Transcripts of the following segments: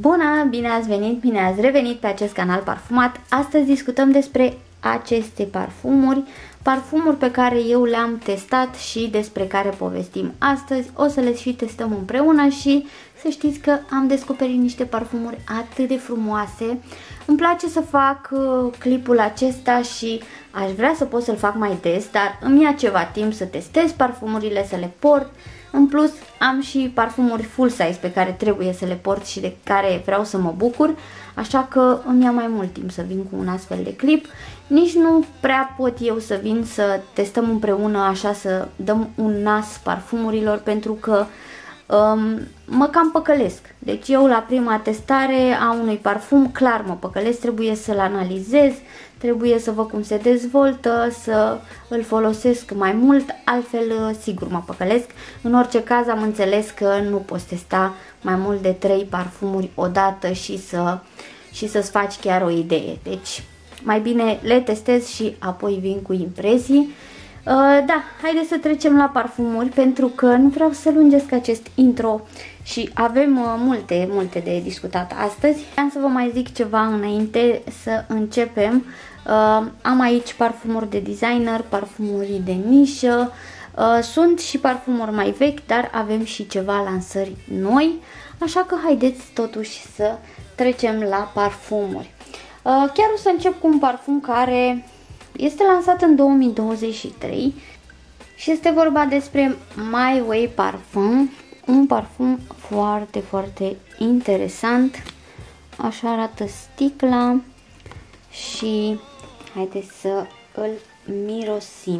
Bună, bine ați revenit pe acest canal parfumat. Astăzi discutăm despre aceste parfumuri pe care eu le-am testat și despre care povestim astăzi. O să le și testăm împreună și să știți că am descoperit niște parfumuri atât de frumoase. Îmi place să fac clipul acesta și aș vrea să pot să-l fac mai des, dar îmi ia ceva timp să testez parfumurile, să le port. În plus, am și parfumuri full size pe care trebuie să le port și de care vreau să mă bucur, așa că îmi ia mai mult timp să vin cu un astfel de clip. Nici nu prea pot eu să vin să testăm împreună, așa să dăm un nas parfumurilor, pentru că mă cam păcălesc. Deci eu la prima testare a unui parfum clar mă păcălesc, trebuie să-l analizez, trebuie să văd cum se dezvoltă, să îl folosesc mai mult, altfel sigur mă păcălesc. În orice caz am înțeles că nu poți testa mai mult de 3 parfumuri odată și să-ți faci chiar o idee. Deci mai bine le testez și apoi vin cu impresii. Da, haideți să trecem la parfumuri, pentru că nu vreau să lungesc acest intro și avem multe de discutat astăzi. Vreau să vă mai zic ceva înainte să începem. Am aici parfumuri de designer, parfumuri de nișă, sunt și parfumuri mai vechi, dar avem și ceva lansări noi, așa că haideți totuși să trecem la parfumuri. Chiar o să încep cu un parfum care este lansat în 2023 și este vorba despre My Way Parfum, un parfum foarte interesant. Așa arată sticla și haideți să îl mirosim.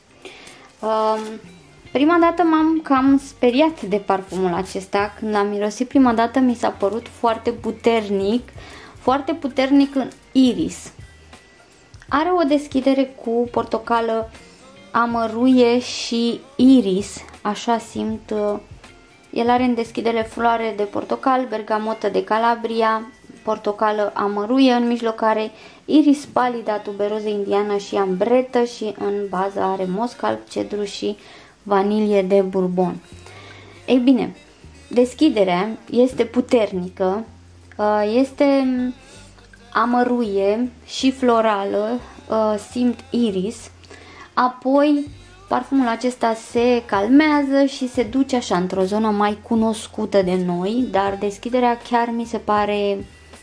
Prima dată m-am cam speriat de parfumul acesta. Când l-am mirosit prima dată mi s-a părut foarte puternic în iris. Are o deschidere cu portocală, amăruie și iris, așa simt. El are în deschidere floare de portocal, bergamotă de Calabria, portocală amăruie, în mijloc are iris palida, tuberoză indiană și ambretă și în bază are mosc alb, cedru și vanilie de bourbon. Ei bine, deschiderea este puternică, este amăruie și florală, simt iris, apoi parfumul acesta se calmează și se duce așa într-o zonă mai cunoscută de noi, dar deschiderea chiar mi se pare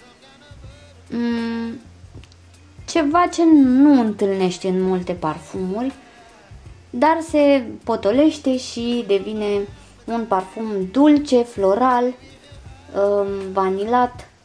ceva ce nu întâlnești în multe parfumuri, dar se potolește și devine un parfum dulce, floral, vanilat.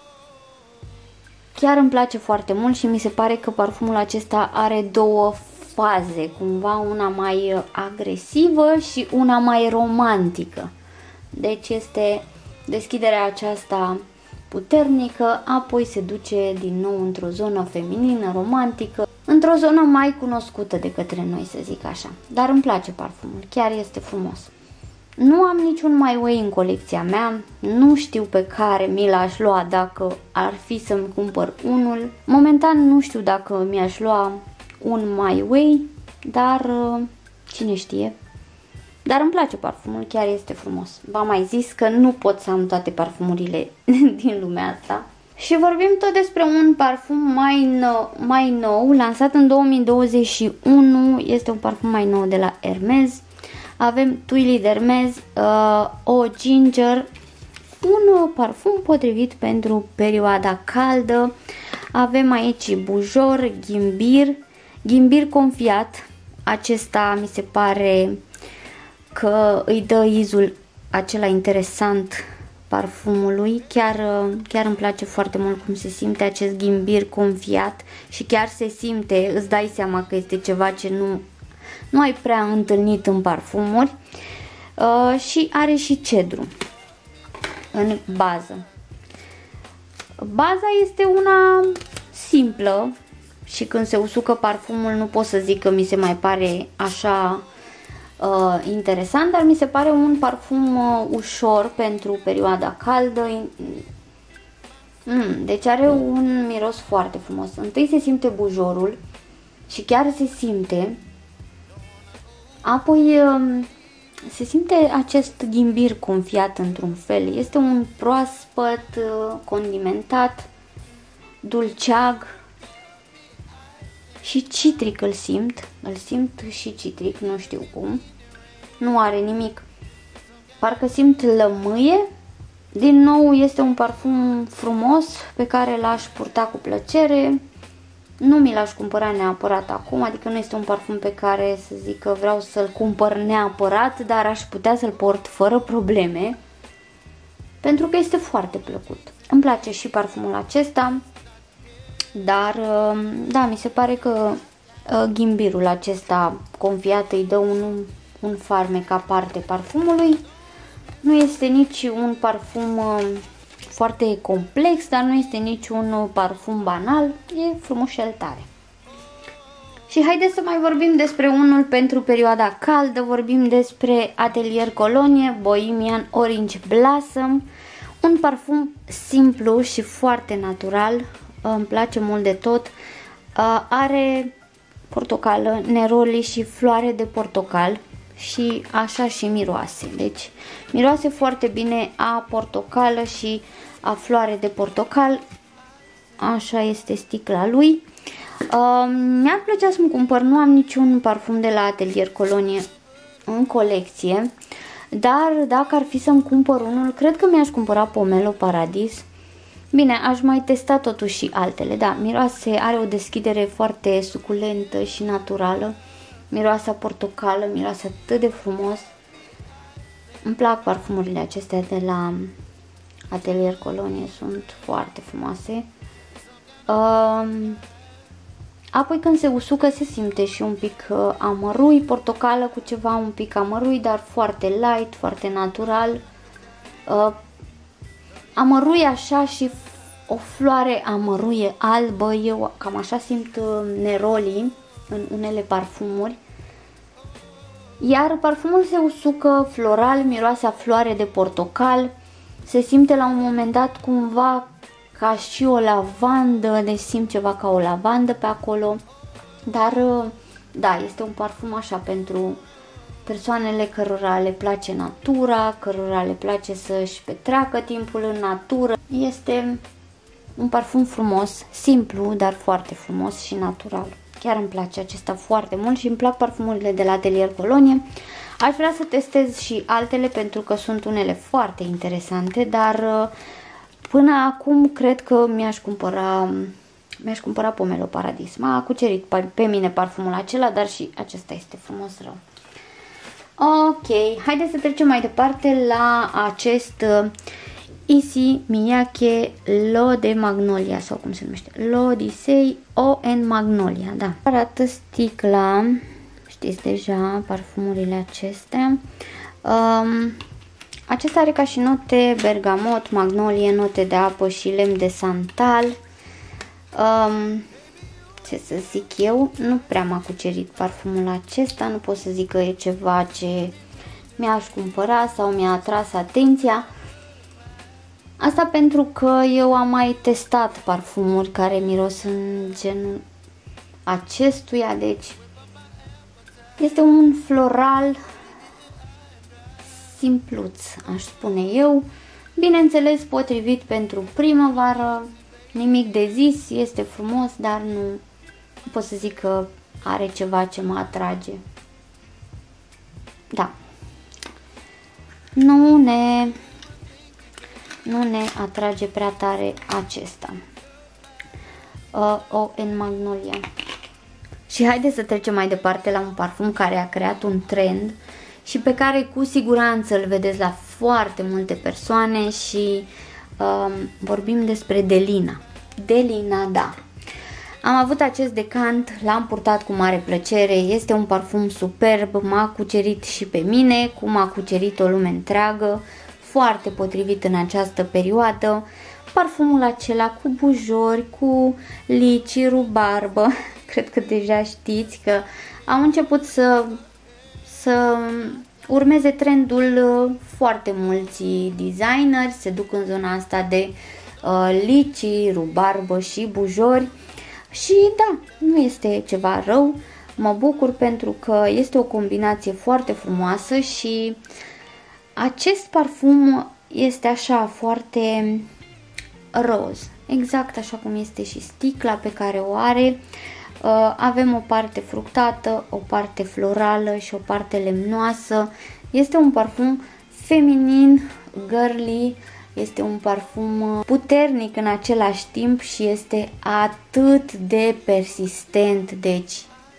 Chiar îmi place foarte mult și mi se pare că parfumul acesta are două faze, cumva una mai agresivă și una mai romantică. Deci este deschiderea aceasta puternică, apoi se duce din nou într-o zonă feminină, romantică, într-o zonă mai cunoscută de către noi, să zic așa. Dar îmi place parfumul, chiar este frumos. Nu am niciun My Way în colecția mea, nu știu pe care mi l-aș lua dacă ar fi să-mi cumpăr unul. Momentan nu știu dacă mi-aș lua un My Way, dar cine știe. Dar îmi place parfumul, chiar este frumos. V-am mai zis că nu pot să am toate parfumurile din lumea asta. Și vorbim tot despre un parfum mai nou, lansat în 2021, este un parfum mai nou de la Hermes. Avem Tuiles d'Hermes, O Ginger, un parfum potrivit pentru perioada caldă. Avem aici bujor, ghimbir confiat. Acesta mi se pare că îi dă izul acela interesant parfumului. Chiar îmi place foarte mult cum se simte acest ghimbir confiat și chiar se simte, îți dai seama că este ceva ce nu ai prea întâlnit în parfumuri. Și are și cedru în bază. Baza este una simplă și când se usucă parfumul nu pot să zic că mi se mai pare așa interesant, dar mi se pare un parfum ușor pentru perioada caldă. Deci are un miros foarte frumos. Întâi se simte bujorul și chiar se simte. Apoi se simte acest ghimbir confiat într-un fel. Este un proaspăt, condimentat, dulceag și citric îl simt și citric, nu știu cum. Nu are nimic, parcă simt lămâie. Din nou, este un parfum frumos pe care l-aș purta cu plăcere. Nu mi l-aș cumpăra neapărat acum, adică nu este un parfum pe care să zic că vreau să-l cumpăr neapărat, dar aș putea să-l port fără probleme, pentru că este foarte plăcut. Îmi place și parfumul acesta, dar da, mi se pare că ghimbirul acesta confiat îi dă un farmec aparte parfumului. Nu este nici un parfum foarte complex, dar nu este nici un parfum banal, e frumușel tare. Și haideți să mai vorbim despre unul pentru perioada caldă, vorbim despre Atelier Cologne Bohemian Orange Blossom, un parfum simplu și foarte natural, îmi place mult de tot, are portocală, neroli și floare de portocal. Și așa și miroase, deci miroase foarte bine a portocală și a floare de portocal. Așa este sticla lui. Mi-ar plăcea să-mi cumpăr, nu am niciun parfum de la Atelier Cologne în colecție, dar dacă ar fi să-mi cumpăr unul, cred că mi-aș cumpăra Pomelo Paradis. Bine, aș mai testa totuși și altele, da, miroase, are o deschidere foarte suculentă și naturală. Miroase a portocală, miroase atât de frumos. Îmi plac parfumurile acestea de la Atelier Cologne, sunt foarte frumoase. Apoi când se usucă se simte și un pic amărui, portocală cu ceva un pic amărui, dar foarte light, foarte natural. Amărui așa și o floare amăruie albă, eu cam așa simt nerolii în unele parfumuri. Iar parfumul se usucă floral, miroase a floare de portocal, se simte la un moment dat cumva ca și o lavandă, deci simt ceva ca o lavandă pe acolo, dar da, este un parfum așa pentru persoanele cărora le place natura, cărora le place să-și petreacă timpul în natură. Este un parfum frumos, simplu, dar foarte frumos și natural. Chiar îmi place acesta foarte mult și îmi plac parfumurile de la Atelier Cologne. Aș vrea să testez și altele pentru că sunt unele foarte interesante, dar până acum cred că mi-aș cumpăra Pomelo Paradis. M-a cucerit pe mine parfumul acela, dar și acesta este frumos rău. Ok, haideți să trecem mai departe la acest Issey Miyake L'Eau de Magnolia, sau cum se numește, L'Eau d'Issey Eau en Magnolia, da. Arată sticla, știți deja parfumurile acestea. Acesta are ca și note bergamot, magnolie, note de apă și lemn de santal. Ce să zic eu, nu prea m-a cucerit parfumul acesta, nu pot să zic că e ceva ce mi-aș cumpăra sau mi-a atras atenția. Asta pentru că eu am mai testat parfumuri care miros în genul acestuia, deci este un floral simpluț, aș spune eu, bineînțeles potrivit pentru primăvară, nimic de zis, este frumos, dar nu pot să zic că are ceva ce mă atrage. Da, nu ne atrage prea tare acesta. Eau en Magnolia. Și haideți să trecem mai departe la un parfum care a creat un trend și pe care cu siguranță îl vedeți la foarte multe persoane și vorbim despre Delina. Delina, da. Am avut acest decant, l-am purtat cu mare plăcere, este un parfum superb, m-a cucerit și pe mine, cum a cucerit o lume întreagă, foarte potrivit în această perioadă. Parfumul acela cu bujori, cu lici, rubarbă, cred că deja știți că au început să urmeze trendul foarte mulți designeri, se duc în zona asta de lici, rubarbă și bujori. Și da, nu este ceva rău. Mă bucur pentru că este o combinație foarte frumoasă și acest parfum este așa foarte roz, exact așa cum este și sticla pe care o are. Avem o parte fructată, o parte florală și o parte lemnoasă. Este un parfum feminin, girly, este un parfum puternic în același timp și este atât de persistent, deci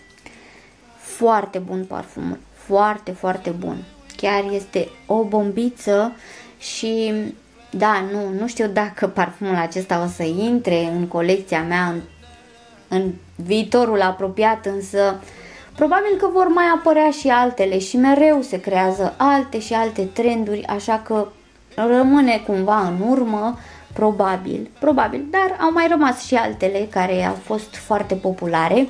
foarte bun parfum, foarte, foarte bun. Chiar este o bombiță și da, nu știu dacă parfumul acesta o să intre în colecția mea în viitorul apropiat, însă probabil că vor mai apărea și altele și mereu se creează alte și alte trenduri, așa că rămâne cumva în urmă, probabil, dar au mai rămas și altele care au fost foarte populare.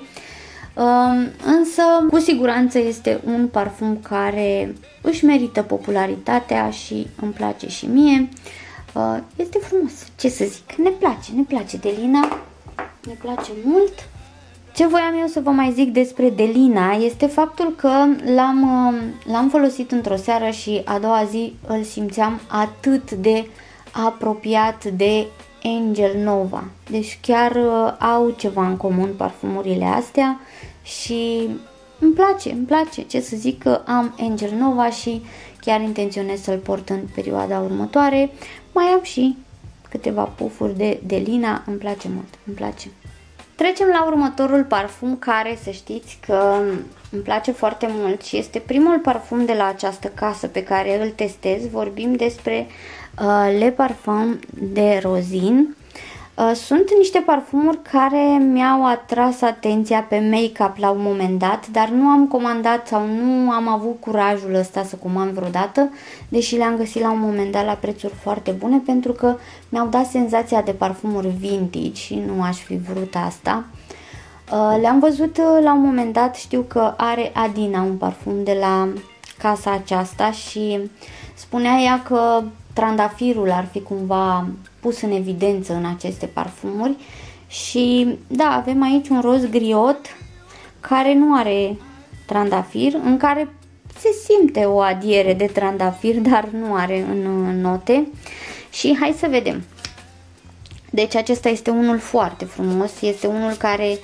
Însă cu siguranță este un parfum care își merită popularitatea și îmi place și mie. Este frumos, ce să zic, ne place Delina, ne place mult. Ce voiam eu să vă mai zic despre Delina este faptul că l-am folosit într-o seară și a doua zi îl simțeam atât de apropiat de Angel Nova. Deci chiar au ceva în comun parfumurile astea și îmi place, ce să zic, că am Angel Nova și chiar intenționez să-l port în perioada următoare. Mai am și câteva pufuri de Delina, îmi place mult, îmi place. Trecem la următorul parfum care să știți că îmi place foarte mult și este primul parfum de la această casă pe care îl testez. Vorbim despre Le Parfum de Rosin. Sunt niște parfumuri care mi-au atras atenția pe make-up la un moment dat, dar nu am comandat sau nu am avut curajul ăsta să comand vreodată, deși le-am găsit la un moment dat la prețuri foarte bune, pentru că mi-au dat senzația de parfumuri vintage și nu aș fi vrut asta. Le-am văzut la un moment dat, știu că are Adina un parfum de la casa aceasta și spunea ea că trandafirul ar fi cumva pus în evidență în aceste parfumuri și da, avem aici un roz griot care nu are trandafir, în care se simte o adiere de trandafir, dar nu are în note. Și hai să vedem. Deci acesta este unul foarte frumos, este unul care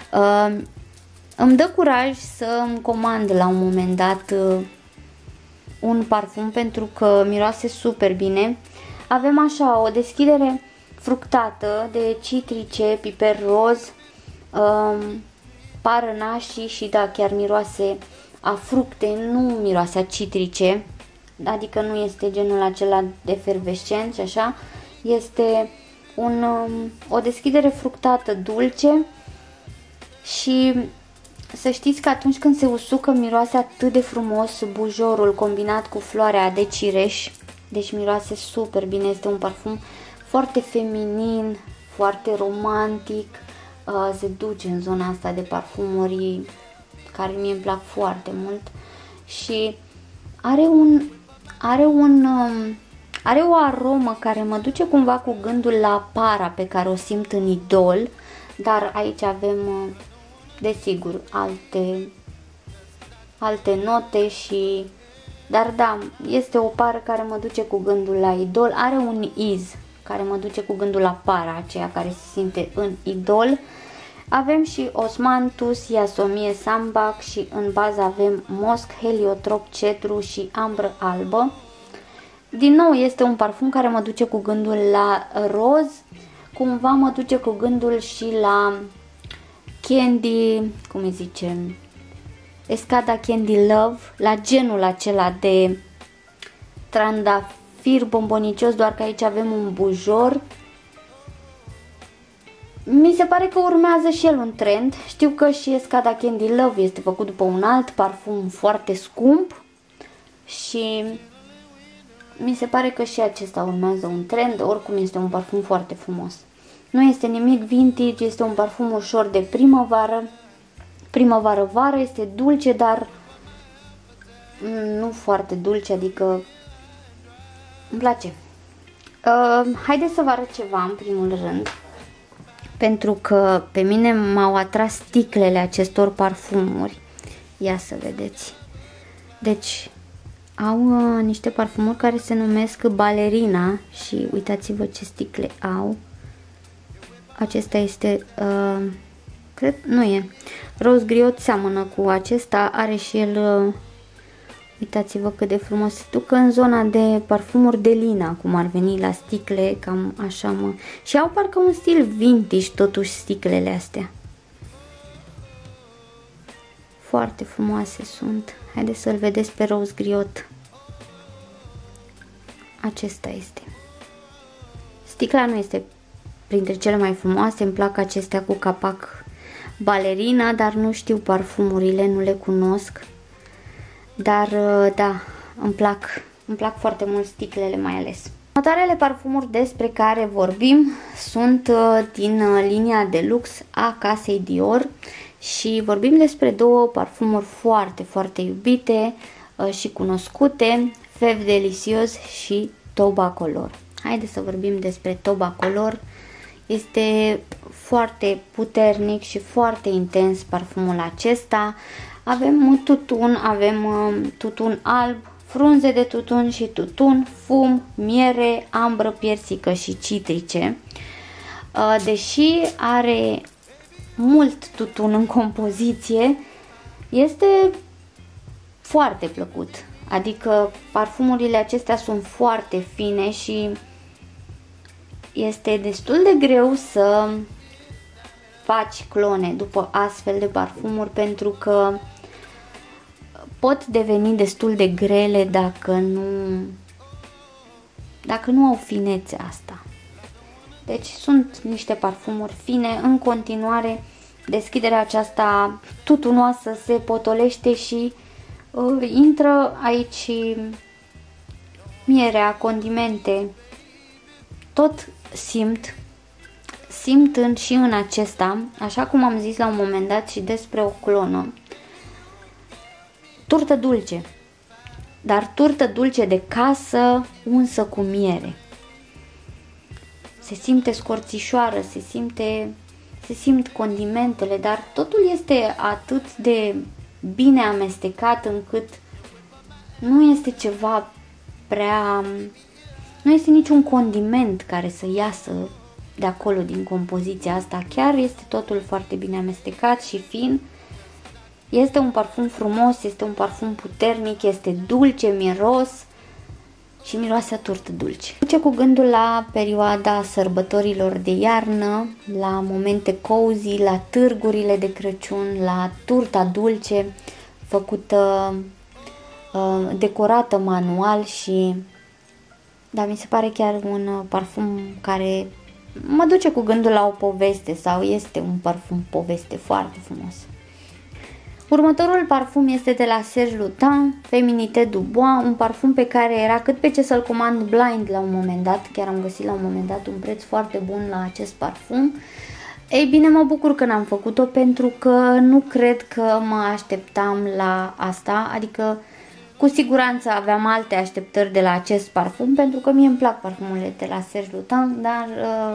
îmi dă curaj să îmi comand la un moment dat un parfum pentru că miroase super bine. Avem așa o deschidere fructată de citrice, piper roz, parănașii și da, chiar miroase a fructe, nu miroase a citrice, adică nu este genul acela de efervescent și așa. Este o deschidere fructată dulce și să știți că atunci când se usucă miroase atât de frumos bujorul combinat cu floarea de cireș. Deci miroase super bine, este un parfum foarte feminin, foarte romantic, se duce în zona asta de parfumuri care mie îmi plac foarte mult și are o aromă care mă duce cumva cu gândul la para pe care o simt în Idol, dar aici avem desigur alte note și... Dar da, este o pară care mă duce cu gândul la Idol, are un iz care mă duce cu gândul la para aceea care se simte în Idol. Avem și Osmanthus, Iasomie Sambac și în bază avem Mosc, Heliotrop, Cedru și Ambră albă. Din nou este un parfum care mă duce cu gândul la roz, cumva mă duce cu gândul și la Candy, cum îi zicem, Escada Candy Love, la genul acela de trandafir bombonicios, doar că aici avem un bujor. Mi se pare că urmează și el un trend. Știu că și Escada Candy Love este făcut după un alt parfum foarte scump și mi se pare că și acesta urmează un trend. Oricum este un parfum foarte frumos. Nu este nimic vintage, este un parfum ușor de primăvară. Primăvară-vară, este dulce, dar nu foarte dulce, adică îmi place. Haideți să vă arăt ceva în primul rând. pentru că pe mine m-au atras sticlele acestor parfumuri. Ia să vedeți. Deci au niște parfumuri care se numesc Ballerina și uitați-vă ce sticle au. Acesta este, cred, nu e, Rose Griot seamănă cu acesta, are și el, uitați-vă cât de frumos se ducă în zona de parfumuri de Lina, cum ar veni la sticle, cam așa mă. Și au parcă un stil vintage totuși sticlele astea. Foarte frumoase sunt. Haideți să-l vedeți pe Rose Griot. Acesta este. Sticla nu este printre cele mai frumoase, îmi plac acestea cu capac Ballerina, dar nu știu parfumurile, nu le cunosc. Dar da, îmi plac foarte mult sticlele mai ales. Următoarele parfumuri despre care vorbim sunt din linia Deluxe a casei Dior și vorbim despre două parfumuri foarte, foarte iubite și cunoscute, Fève Délicieuse și Tobacolor. Haideți să vorbim despre Tobacolor. Este foarte puternic și foarte intens parfumul acesta. Avem tutun alb, frunze de tutun și tutun, fum, miere, ambră, piersică și citrice. Deși are mult tutun în compoziție, este foarte plăcut. Adică parfumurile acestea sunt foarte fine și este destul de greu să faci clone după astfel de parfumuri, pentru că pot deveni destul de grele dacă nu au finețea asta. Deci sunt niște parfumuri fine. În continuare, deschiderea aceasta tutunoasă se potolește și intră aici mierea, condimente, tot simt și în acesta, așa cum am zis la un moment dat și despre o clonă, turtă dulce, dar turtă dulce de casă unsă cu miere. Se simte scorțișoară, se simt condimentele, dar totul este atât de bine amestecat încât nu este ceva prea... Nu este niciun condiment care să iasă de acolo din compoziția asta. Chiar este totul foarte bine amestecat și fin. Este un parfum frumos, este un parfum puternic, este dulce, miros și miroase a turtă dulce. Duce cu gândul la perioada sărbătorilor de iarnă, la momente cozy, la târgurile de Crăciun, la turta dulce făcută, decorată manual și... Da, mi se pare chiar un parfum care mă duce cu gândul la o poveste sau este un parfum poveste foarte frumos. Următorul parfum este de la Serge Lutens, Féminité du Bois, un parfum pe care era cât pe ce să-l comand blind la un moment dat. Chiar am găsit la un moment dat un preț foarte bun la acest parfum. Ei bine, mă bucur că n-am făcut-o pentru că nu cred că mă așteptam la asta, adică cu siguranță aveam alte așteptări de la acest parfum, pentru că mie îmi plac parfumurile de la Serge Lutens, dar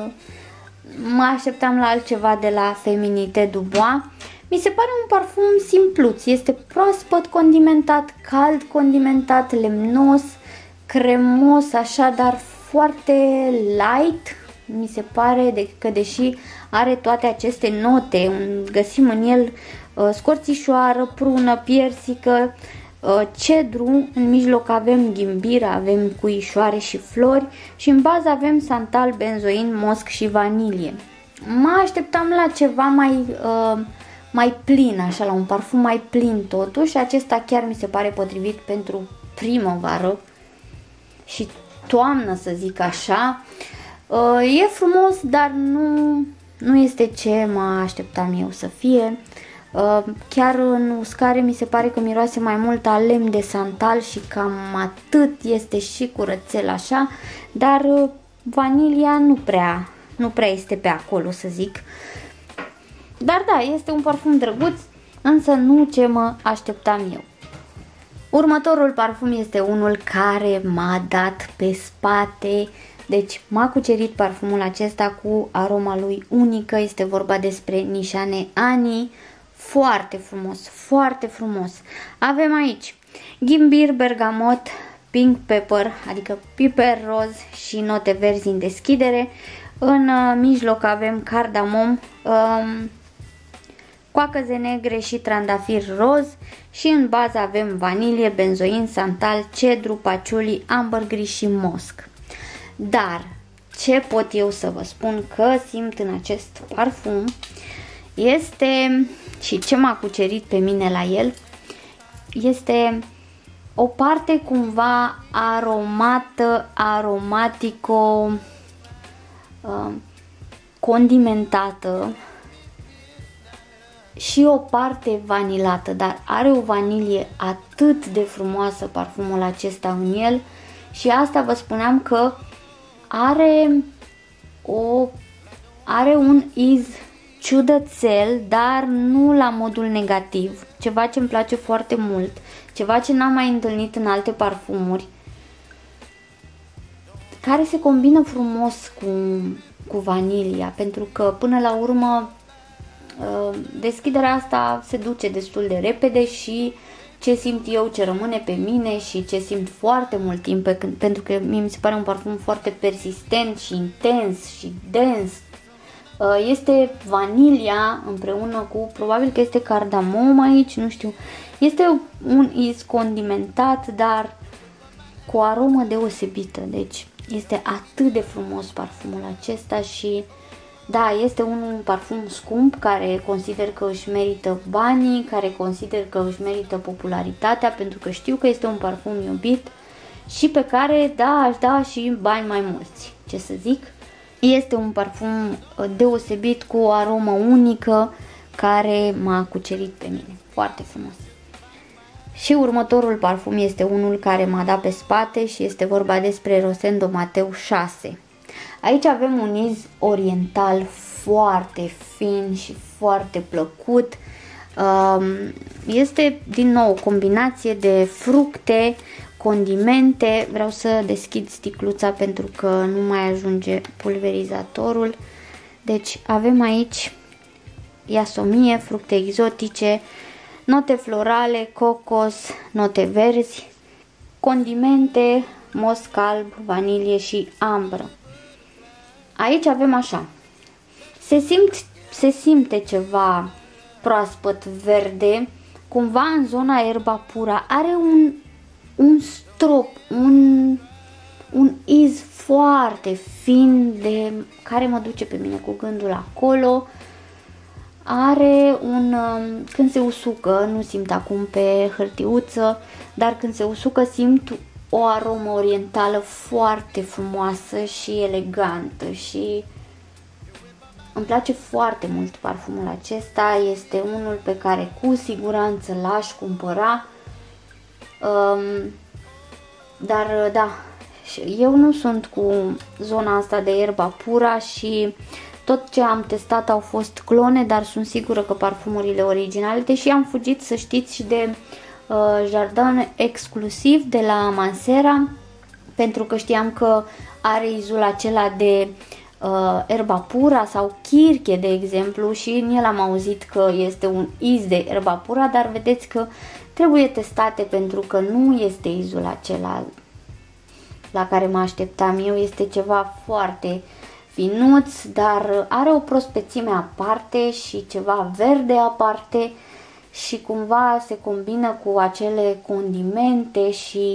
mă așteptam la altceva de la Féminité du Bois. Mi se pare un parfum simpluț, este proaspăt condimentat, cald condimentat, lemnos, cremos, așa, dar foarte light. Mi se pare că deși are toate aceste note, găsim în el scorțișoară, prună, piersică, cedru, în mijloc avem ghimbir, avem cuișoare și flori și în bază avem santal, benzoin, mosc și vanilie. Mă așteptam la ceva mai plin, așa, la un parfum mai plin totuși. Acesta chiar mi se pare potrivit pentru primăvară și toamnă, să zic așa. E frumos, dar nu este ce mă așteptam eu să fie. Chiar în uscare mi se pare că miroase mai mult a lemn de santal și cam atât, este și curățel așa, dar vanilia nu prea este pe acolo, să zic. Dar da, este un parfum drăguț, însă nu ce mă așteptam eu. Următorul parfum este unul care m-a dat pe spate Deci m-a cucerit parfumul acesta cu aroma lui unică, este vorba despre Nishane Ani, foarte frumos, foarte frumos. Avem aici ghimbir, bergamot, pink pepper, adică piper roz și note verzi în deschidere. În mijloc avem cardamom, coacăze negre și trandafir roz și în bază avem vanilie, benzoin, santal, cedru, paciuli, ambergris și mosc. Dar ce pot eu să vă spun că simt în acest parfum este, și ce m-a cucerit pe mine la el, este o parte cumva aromată, aromatico, condimentată și o parte vanilată, dar are o vanilie atât de frumoasă parfumul acesta în el și asta vă spuneam că are un iz ciudățel, dar nu la modul negativ, ceva ce îmi place foarte mult, ceva ce n-am mai întâlnit în alte parfumuri, care se combină frumos cu vanilia, pentru că până la urmă deschiderea asta se duce destul de repede și ce simt eu, ce rămâne pe mine și ce simt foarte mult timp, pentru că mie mi se pare un parfum foarte persistent și intens și dens, este vanilia împreună cu, probabil că este cardamom aici, nu știu, este un iz condimentat, dar cu o aromă deosebită, deci este atât de frumos parfumul acesta și da, este un parfum scump care consider că își merită banii, care consider că își merită popularitatea, pentru că știu că este un parfum iubit și pe care, da, aș da și bani mai mulți, ce să zic. Este un parfum deosebit cu o aromă unică care m-a cucerit pe mine, foarte frumos. Și următorul parfum este unul care m-a dat pe spate și este vorba despre Rosendo Mateu 6. Aici avem un iz oriental foarte fin și foarte plăcut. Este din nou o combinație de fructe, condimente. Vreau să deschid sticluța pentru că nu mai ajunge pulverizatorul. Deci avem aici iasomie, fructe exotice, note florale, cocos, note verzi, condimente, mosc alb, vanilie și ambră. Aici avem așa, se simte ceva proaspăt verde, cumva în zona erba pura, are un strop, un iz foarte fin care mă duce pe mine cu gândul acolo. Are când se usucă, nu simt acum pe hârtiuță, dar când se usucă simt o aromă orientală foarte frumoasă și elegantă și îmi place foarte mult parfumul acesta. Este unul pe care cu siguranță l-aș cumpăra, dar da, eu nu sunt cu zona asta de erba pura și tot ce am testat au fost clone, dar sunt sigură că parfumurile originale, deși am fugit, să știți, și de Jardin exclusiv de la Mansera, pentru că știam că are izul acela de erba pura sau chirche, de exemplu, și în el am auzit că este un iz de erba pura, dar vedeți că trebuie testate pentru că nu este izul acela la care mă așteptam eu, este ceva foarte finuț, dar are o prospețime aparte și ceva verde aparte și cumva se combină cu acele condimente și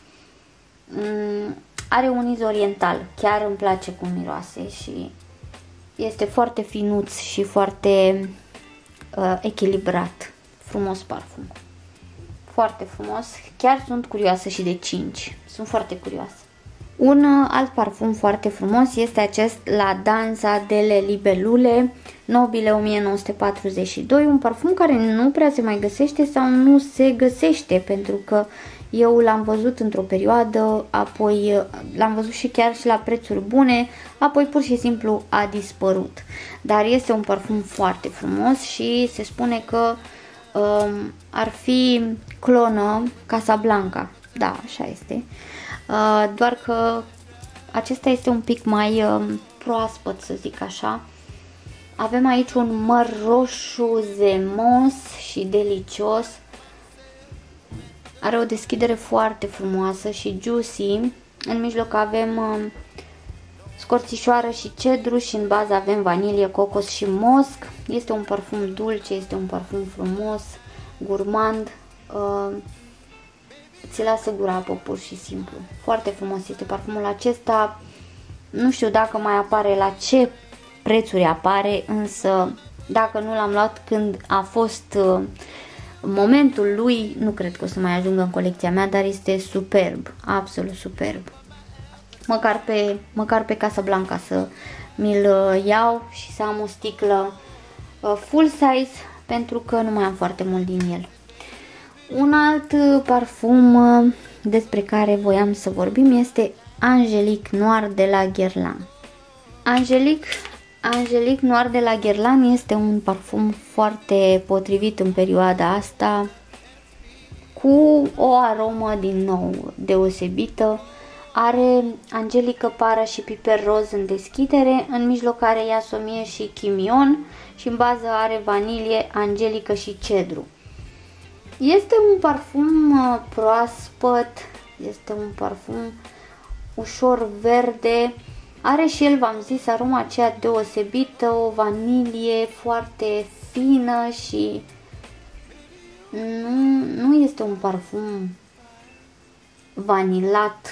are un iz oriental, chiar îmi place cum miroase și este foarte finuț și foarte echilibrat, frumos parfum, foarte frumos, chiar sunt curioasă și de 5, sunt foarte curioasă. Un alt parfum foarte frumos este acest La Danza delle Libellule Nobile 1942, un parfum care nu prea se mai găsește sau nu se găsește, pentru că eu l-am văzut într-o perioadă, apoi l-am văzut și chiar și la prețuri bune, apoi pur și simplu a dispărut. Dar este un parfum foarte frumos și se spune că ar fi clonă Casablanca, da, așa este. Doar că acesta este un pic mai proaspăt, să zic așa. Avem aici un măr roșu zemos și delicios. Are o deschidere foarte frumoasă și juicy. În mijloc avem scorțișoară și cedru și în bază avem vanilie, cocos și mosc. Este un parfum dulce, este un parfum frumos, gurmand. Ți lasă gura apă pur și simplu. Foarte frumos este parfumul acesta. Nu știu dacă mai apare, la ce prețuri apare, însă dacă nu l-am luat când a fost momentul lui, nu cred că o să mai ajungă în colecția mea, dar este superb, absolut superb. Măcar pe Casablanca să mi-l iau și să am o sticlă full size, pentru că nu mai am foarte mult din el. Un alt parfum despre care voiam să vorbim este Angelique Noir de la Guerlain. Angelique Noir de la Guerlain este un parfum foarte potrivit în perioada asta, cu o aromă din nou deosebită. Are angelică, para și piper roz în deschidere, în mijloc are iasomie și chimion și în bază are vanilie, angelică și cedru. Este un parfum proaspăt, este un parfum ușor verde, are și el, v-am zis, aroma aceea deosebită, o vanilie foarte fină și nu este un parfum vanilat.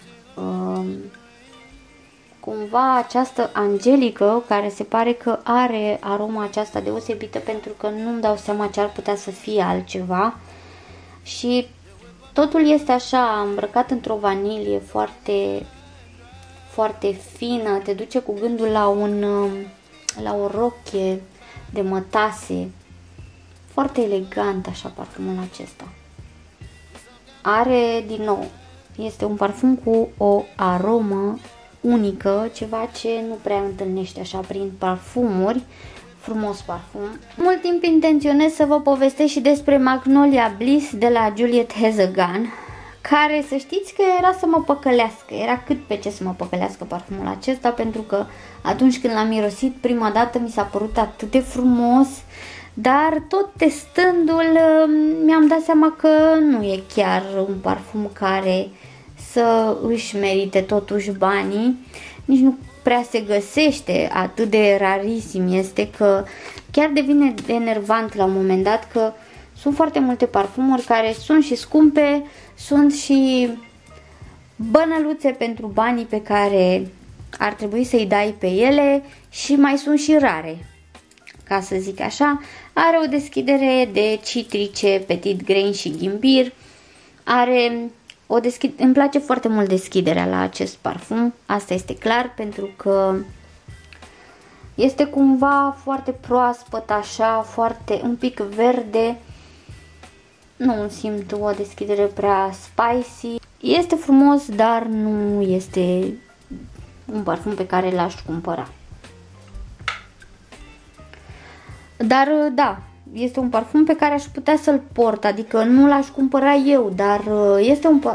Cumva această angelică, care se pare că are aroma aceasta deosebită, pentru că nu-mi dau seama ce ar putea să fie altceva, și totul este așa îmbrăcat într-o vanilie foarte, foarte fină, te duce cu gândul la o rochie de mătase, foarte elegant așa parfumul acesta. Are, din nou, este un parfum cu o aromă unică, ceva ce nu prea întâlnești așa prin parfumuri. Frumos parfum. Mult timp intenționez să vă povestesc și despre Magnolia Bliss de la Juliette Hazegan, care, să știți că era să mă păcălească, era cât pe ce să mă păcălească parfumul acesta, pentru că atunci când l-am mirosit prima dată mi s-a părut atât de frumos, dar tot testându-l mi-am dat seama că nu e chiar un parfum care să își merite totuși banii, nici nu prea se găsește, atât de rarisim este că chiar devine enervant la un moment dat că sunt foarte multe parfumuri care sunt și scumpe, sunt și bănăluțe pentru banii pe care ar trebui să-i dai pe ele și mai sunt și rare, ca să zic așa. Are o deschidere de citrice, petit grain și ghimbir, are îmi place foarte mult deschiderea la acest parfum, asta este clar, pentru că este cumva foarte proaspăt așa, foarte un pic verde. Nu simt o deschidere prea spicy. Este frumos, dar nu este un parfum pe care l-aș cumpăra. Dar da, este un parfum pe care aș putea să-l port, adică nu l-aș cumpăra eu, dar este un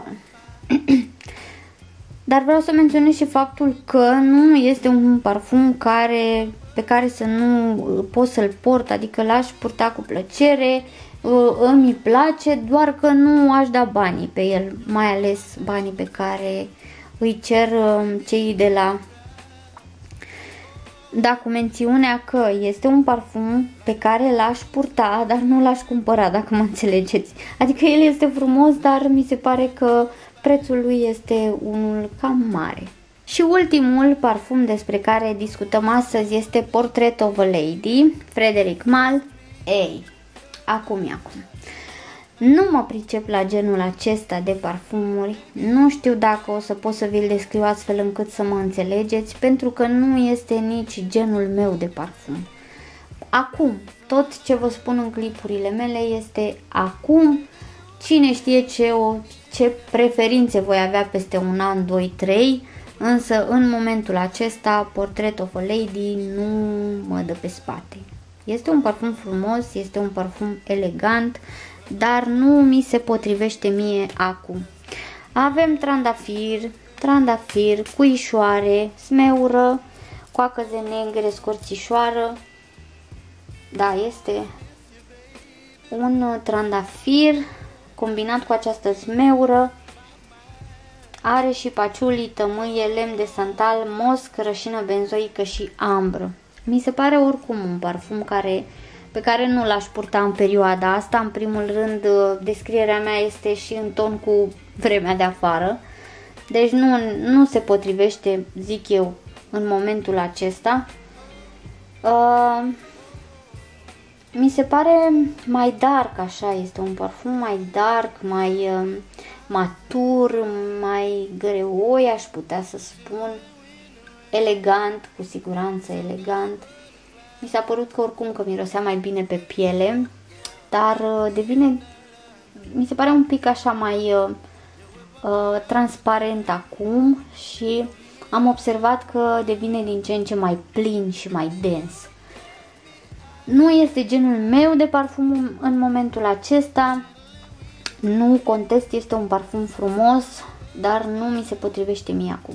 dar vreau să menționez și faptul că nu este un parfum pe care să nu pot să-l port, adică l-aș purta cu plăcere, îmi place, doar că nu aș da banii pe el, mai ales banii pe care îi cer cei de la... Da, cu mențiunea că este un parfum pe care l-aș purta, dar nu l-aș cumpăra, dacă mă înțelegeți. Adică el este frumos, dar mi se pare că prețul lui este unul cam mare. Și ultimul parfum despre care discutăm astăzi este Portrait of a Lady, Frédéric Malle. Ei, acum. Nu mă pricep la genul acesta de parfumuri, nu știu dacă o să pot să vi-l descriu astfel încât să mă înțelegeți, pentru că nu este nici genul meu de parfum. Acum, tot ce vă spun în clipurile mele este acum, cine știe ce preferințe voi avea peste un an, 2, 3, însă în momentul acesta Portrait of a Lady nu mă dă pe spate. Este un parfum frumos, este un parfum elegant, dar nu mi se potrivește mie acum. Avem trandafir, trandafir, cuișoare, smeură, coacăze negre, scorțișoară. Da, este un trandafir combinat cu această smeură. Are și paciuli, tămâie, lemn de santal, mosc, rășină benzoică și ambră. Mi se pare oricum un parfum pe care nu l-aș purta în perioada asta. În primul rând, descrierea mea este și în ton cu vremea de afară. Deci nu se potrivește, zic eu, în momentul acesta. Mi se pare mai dark, așa, este un parfum mai dark, mai matur, mai greoi, aș putea să spun. Elegant, cu siguranță elegant. Mi s-a părut că oricum că mirosea mai bine pe piele, dar mi se pare un pic așa mai transparent acum și am observat că devine din ce în ce mai plin și mai dens. Nu este genul meu de parfum în momentul acesta, nu contest, este un parfum frumos, dar nu mi se potrivește mie acum.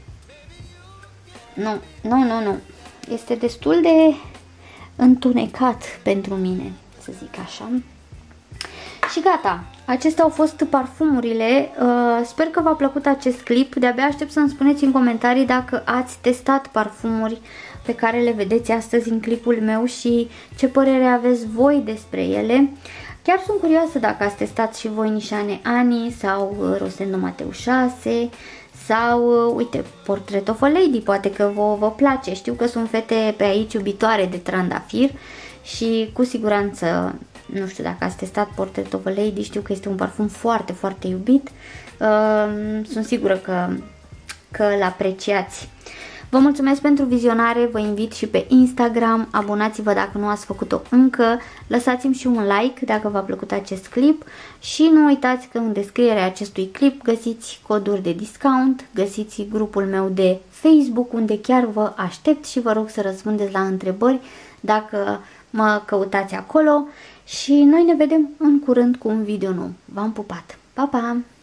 Nu. Este destul de întunecat pentru mine, să zic așa. Și gata, acestea au fost parfumurile. Sper că v-a plăcut acest clip. De-abia aștept să-mi spuneți în comentarii dacă ați testat parfumuri pe care le vedeți astăzi în clipul meu și ce părere aveți voi despre ele. Chiar sunt curioasă dacă ați testat și voi Nișane Ani sau Rosendo Mateu 6 sau, uite, Portrait of a Lady, poate că vă place. Știu că sunt fete pe aici iubitoare de trandafir și cu siguranță, nu știu dacă ați testat Portrait of a Lady, știu că este un parfum foarte, foarte iubit. Sunt sigură că îl apreciați. Vă mulțumesc pentru vizionare, vă invit și pe Instagram, abonați-vă dacă nu ați făcut-o încă, lăsați-mi și un like dacă v-a plăcut acest clip și nu uitați că în descrierea acestui clip găsiți coduri de discount, găsiți grupul meu de Facebook unde chiar vă aștept și vă rog să răspundeți la întrebări dacă mă căutați acolo și noi ne vedem în curând cu un video nou. V-am pupat! Pa, pa!